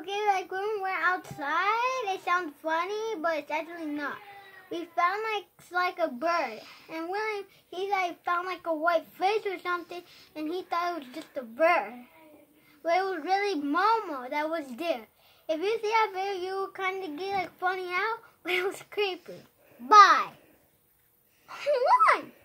Okay, like when we're outside, it sounds funny, but it's actually not. We found like a bird, and William, he like found like a white fish or something, and he thought it was just a bird. But it was really Momo that was there. If you see that video, you will kind of get like funny out, but it was creepy. Bye. Come on.